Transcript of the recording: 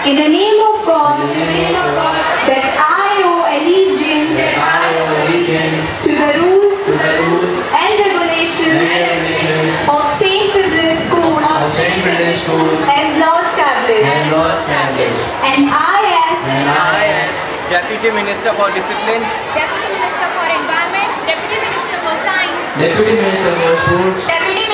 In the name of God, that I owe allegiance to the rules and regulations of St. Fidel School as law established. And I as Deputy Minister for Discipline, Deputy Minister for Environment, Deputy Minister for Science, Deputy Minister for Sports, Deputy